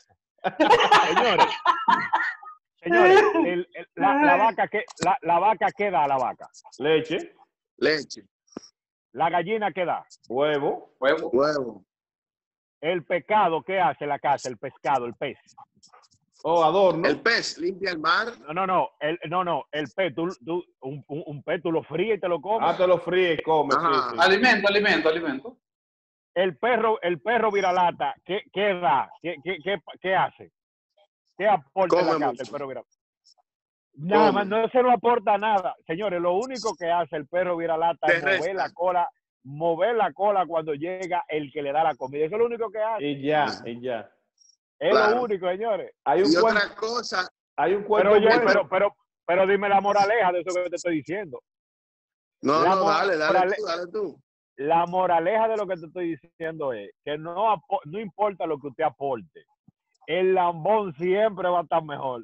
Señores, la vaca, ¿qué da la vaca? Leche. Leche. La gallina, ¿qué da? Huevo. Huevo. El pescado, ¿qué hace la casa? El pescado, el pez. O adorno. El pez limpia el mar. No, el pez, un pez tú lo fríes y te lo comes. Ah, te lo fríes y comes. Ajá. Sí. Alimento. El perro viralata, ¿qué da? ¿Qué hace? ¿Qué aporta en la casa el perro viralata? Nada más, no se no aporta nada. Señores, lo único que hace el perro viralata es mover la cola cuando llega el que le da la comida. Eso es lo único que hace. Y ya. Es lo único, señores. Otra cosa. Hay un cuento pero dime la moraleja de eso que te estoy diciendo. Dale tú. La moraleja de lo que te estoy diciendo es que no importa lo que usted aporte, el lambón siempre va a estar mejor.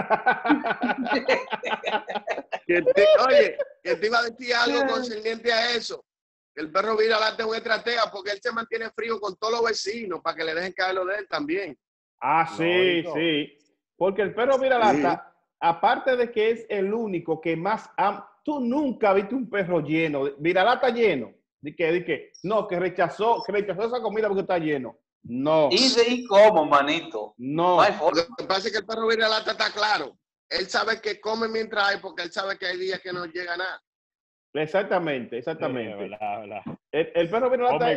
Que te iba a decir algo concerniente a eso. El perro viralata es un estratega porque él se mantiene frío con todos los vecinos para que le dejen caer lo de él también. Ah, sí. Porque el perro viralata, aparte de que es el único que más tú nunca viste un perro lleno, viralata lleno, de que rechazó esa comida porque está lleno. No. ¿Y cómo, manito? No. Lo que pasa es que el perro viralata está claro. Él sabe que come mientras hay porque él sabe que hay días que no llega nada. Exactamente. Sí, verdad. El perro viralata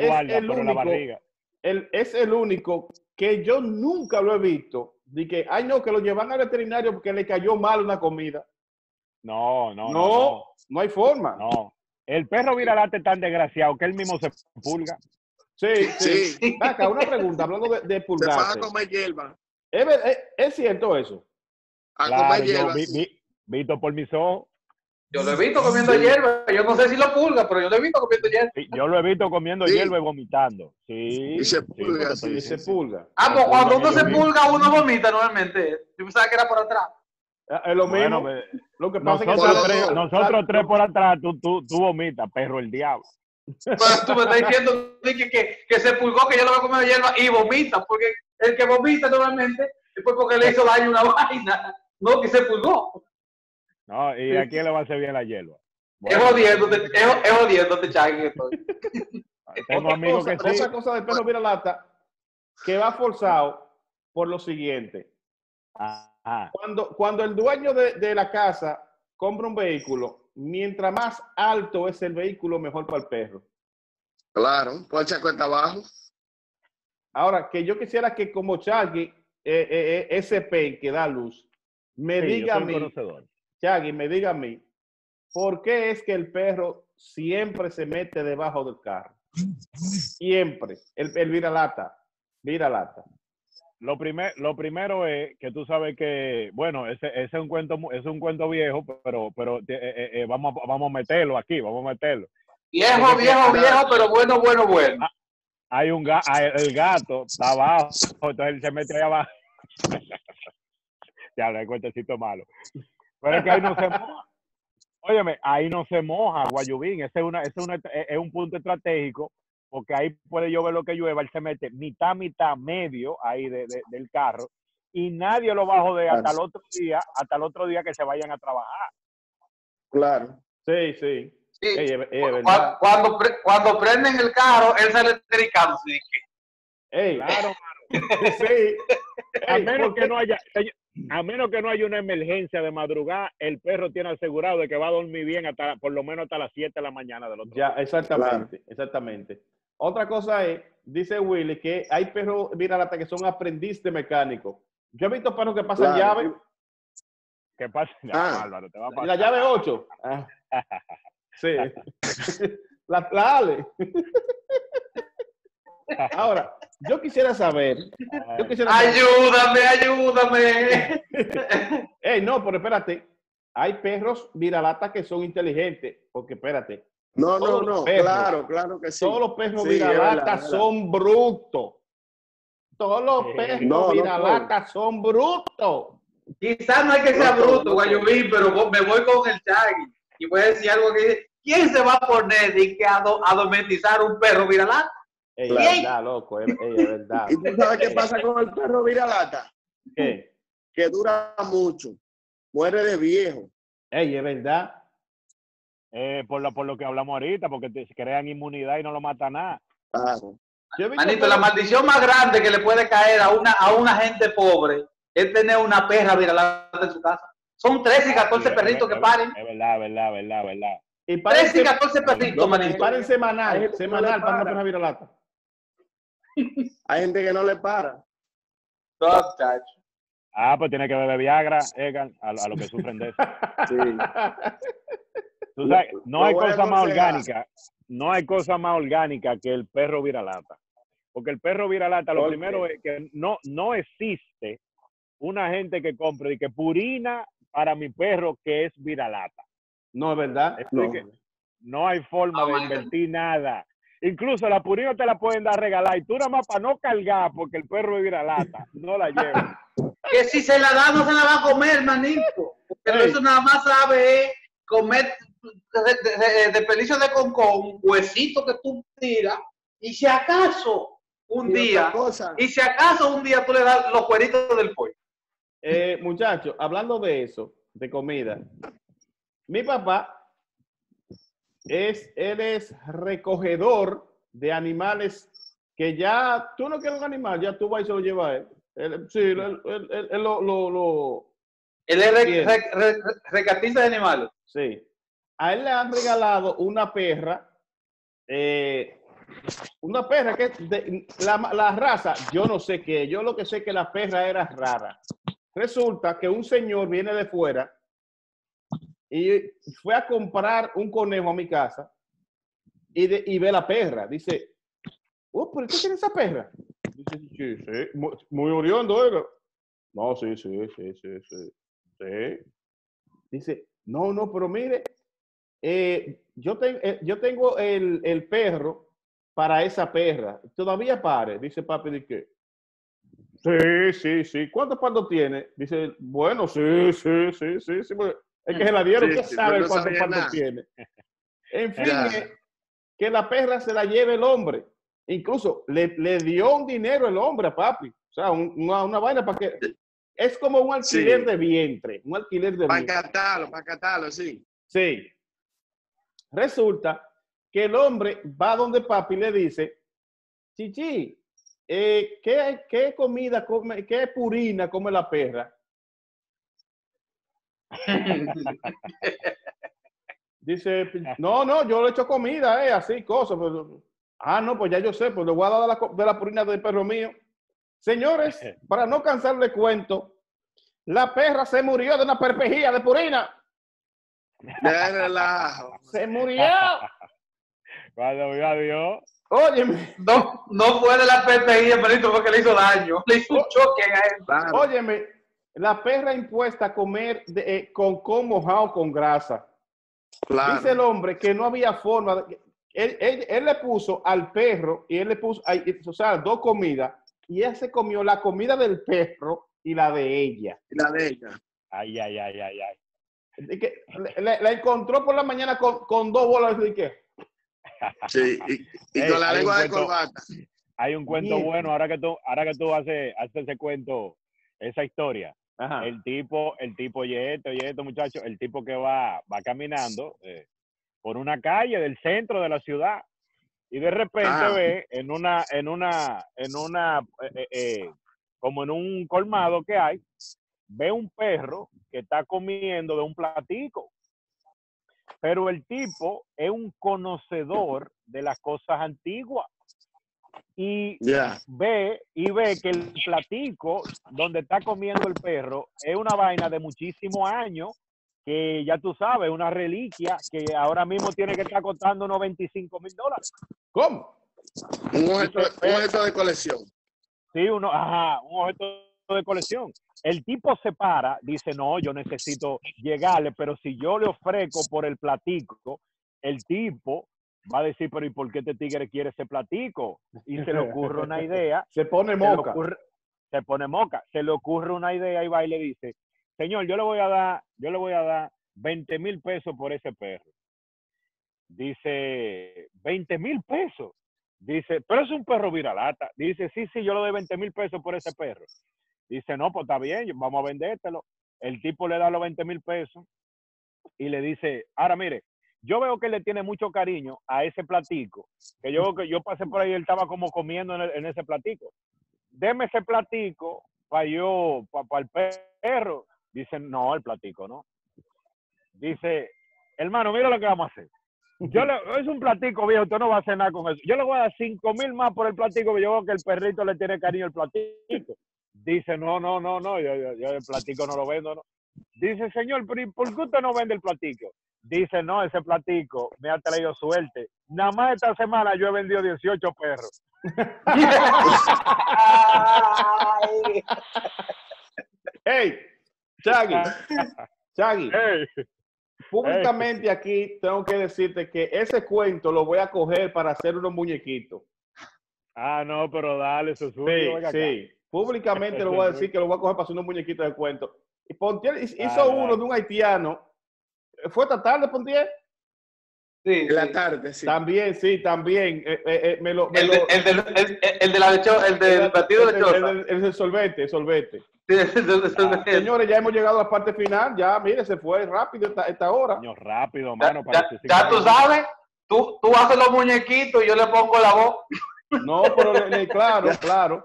es el único que yo nunca lo he visto. De que, que lo llevan al veterinario porque le cayó mal una comida. No hay forma. No. El perro viralata es tan desgraciado que él mismo se pulga. Sí. Acá, una pregunta, hablando de pulgarse. Se va a comer hierba. ¿Es cierto eso? Comer hierba. Visto por mis ojos. Yo lo he visto comiendo hierba. Yo no sé si lo pulga, pero yo lo he visto comiendo hierba. Sí, yo lo he visto comiendo hierba y vomitando. Sí. Y se pulga. Se pulga. Pues cuando uno se pulga, uno vomita normalmente. Yo pensaba que era por atrás. Es lo mismo. Lo que pasa nosotros tres por atrás, tú vomitas, perro el diablo. Pues tú me estás diciendo que se pulgó, que yo lo voy a comer hierba y vomita, porque el que vomita normalmente es porque le hizo daño una vaina, no que se pulgó. No, y a quién le va a hacer bien la hierba. Es jodiéndote, Chagui. Tengo amigos que sí. Otra cosa del perro viralata que va forzado por lo siguiente. Cuando el dueño de la casa compra un vehículo, mientras más alto es el vehículo, mejor para el perro. Claro, puede echar cuenta abajo. Ahora, que yo quisiera que como Chagui, SP que da luz, me diga a mí, Chagui, me diga a mí, ¿por qué es que el perro siempre se mete debajo del carro? Siempre. El viralata. Lo primero es que tú sabes que, bueno, ese es un cuento viejo, pero vamos a meterlo aquí, vamos a meterlo. Viejo, pero bueno. Hay el gato está abajo, entonces él se mete ahí abajo. Ya, el cuentecito malo. Pero es que ahí no se moja. Óyeme, ahí no se moja, Guayubín. Es un punto estratégico, porque ahí puede llover lo que llueva, él se mete mitad, medio ahí del carro, y nadie lo va a joder hasta el otro día que se vayan a trabajar. Claro. Sí. Cuando prenden el carro, él sale electricado. Claro, sí. A menos que no haya una emergencia de madrugada, el perro tiene asegurado de que va a dormir bien por lo menos hasta las 7 de la mañana del otro día. Exactamente. Otra cosa es, dice Willy, que hay perros viralata que son aprendiz de mecánico. Yo he visto perros que pasan llave. ¿Qué pasa? Álvaro, te va a pasar. La llave 8. Sí. La Ale. Ahora, yo quisiera saber. Ayúdame. No, pero espérate. Hay perros viralata que son inteligentes. Porque espérate. No. Claro que sí. Todos los perros viralata son brutos. Todos los perros No, viralatas son brutos. Quizás no hay que ser bruto, Guayubín, pero me voy con el Chagui. Y voy a decir algo que dice, ¿quién se va a poner a domestizar un perro viralata? Es verdad, loco, es verdad. ¿Y tú sabes qué pasa con el perro viralata? ¿Qué? Que dura mucho, muere de viejo. Es verdad. Por lo que hablamos ahorita, porque te crean inmunidad y no lo mata nada. Claro. Manito, la maldición más grande que le puede caer a una gente pobre es tener una perra viralata en su casa. Son 13 y 14 perritos que paren. Es verdad. Y 13 y 14 perritos, manito. Y paren semanal para una perra viralata. Hay gente que no le para. Pues tiene que beber Viagra, Egan, a lo que sufren de eso. Sí. Tú sabes, no hay cosa más aconsejar. orgánica, no hay cosa más orgánica que el perro viralata. Porque el perro viralata, lo primero es que no existe una gente que compre y que purina para mi perro que es viralata. No, es verdad. No hay forma de invertir nada. Incluso la purina te la pueden dar regalar y tú nada más para no cargar porque el perro es viralata, no la llevas. Que si se la da, no se la va a comer, manito. Porque eso nada más sabe comer de pelicio de concón, huesito que tú tiras, y si acaso un día tú le das los cueritos del pollo. Muchachos, hablando de eso, de comida, mi papá él es recogedor de animales que ya tú no quieres un animal, ya tú vas y se lo llevas a él. Él es rescatista de animales. Sí. A él le han regalado una perra que la raza, yo no sé qué, yo lo que sé es que la perra era rara. Resulta que un señor viene de fuera y fue a comprar un conejo a mi casa y ve la perra. Dice, ¿pero usted tiene esa perra? Dice, sí, muy oriundo era. No, sí. Dice, no, pero mire, yo tengo el perro para esa perra. Todavía pare. Dice papi, ¿de qué? Sí. ¿Cuántos tiene? Dice, bueno, sí. Es que se la dieron, que sabe cuántos partos tiene. En fin, que la perra se la lleve el hombre. Incluso le dio un dinero el hombre a papi. O sea, una vaina para que... Es como un alquiler de vientre. Un alquiler de vientre. Para catarlo, sí. Sí. Resulta que el hombre va donde papi y le dice, Chichi, ¿qué comida come, qué purina come la perra? Dice, no, yo le echo comida, así, cosas. Pero, no, pues ya yo sé, pues le voy a dar de la purina del perro mío. Señores, para no cansarle cuento, la perra se murió de una perpejía de purina. De relajo. Se murió. Cuando viva Dios. Óyeme. No fue de la perpejía, perrito, porque le hizo daño. Le hizo un choque a él. Claro. Óyeme, la perra impuesta a comer con mojado con grasa. Claro. Dice el hombre que no había forma. Él le puso al perro y él le puso, o sea, 2 comidas. Y ella se comió la comida del perro y la de ella. Ay. Que la encontró por la mañana con 2 bolas de qué. Sí, y con la lengua de corbata. Hay un cuento bueno, ahora que tú haces ese cuento, esa historia. Ajá. El tipo, oye esto, muchacho, el tipo que va caminando por una calle del centro de la ciudad y de repente ve como en un colmado que hay, ve un perro que está comiendo de un platico. Pero el tipo es un conocedor de las cosas antiguas y ve que el platico donde está comiendo el perro es una vaina de muchísimos años, que ya tú sabes, una reliquia que ahora mismo tiene que estar costando unos $25,000. ¿Cómo? Un objeto de colección. Sí, un objeto de colección. El tipo se para, dice, no, yo necesito llegarle, pero si yo le ofrezco por el platico, el tipo va a decir, pero ¿y por qué este tigre quiere ese platico? Y se le ocurre una idea. Se pone moca. Se pone moca. Se le ocurre una idea y va y le dice, señor, yo le voy a dar 20,000 pesos por ese perro. Dice, 20,000 pesos. Dice, pero es un perro viralata. Dice, sí, yo le doy 20,000 pesos por ese perro. Dice, no, pues está bien, vamos a vendértelo. El tipo le da los 20,000 pesos y le dice, ahora mire, yo veo que le tiene mucho cariño a ese platico, que yo pasé por ahí y él estaba como comiendo en ese platico. Deme ese platico para el perro. Dice, no, el platico no. Dice, hermano, mira lo que vamos a hacer. Es un platico viejo, usted no va a hacer nada con eso. Yo le voy a dar 5,000 más por el platico, que yo veo que el perrito le tiene cariño al platico. Dice, no, yo el platico no lo vendo, no. Dice, señor, pero ¿por qué usted no vende el platico? Dice, no, ese platico me ha traído suerte. Nada más esta semana yo he vendido 18 perros. Hey, Chagui. Hey. Públicamente aquí tengo que decirte que ese cuento lo voy a coger para hacer unos muñequitos. Ah, no, pero dale, eso es suyo. Sí. Públicamente lo voy a decir que lo voy a coger para hacer unos muñequitos de cuento. Y Pontier hizo uno de un haitiano. ¿Fue esta tarde, Pontier? Sí, en la tarde, sí. También. El del batido de choza. El del sorbete. Sí, señores, ya hemos llegado a la parte final. Ya, mire, se fue rápido esta hora. Señor, rápido, mano. Ya tú sabes, tú haces los muñequitos y yo le pongo la voz. No, pero claro.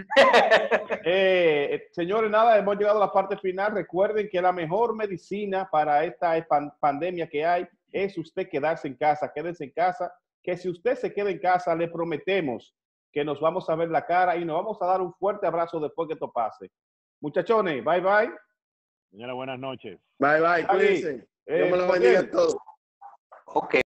Señores, nada, hemos llegado a la parte final. Recuerden que la mejor medicina para esta pandemia que hay es usted quedarse en casa. Quédense en casa, que si usted se queda en casa, le prometemos que nos vamos a ver la cara y nos vamos a dar un fuerte abrazo después que esto pase. Muchachones, bye. Señora, buenas noches. Bye, cuídense. Dios me lo bendiga a todos. Ok.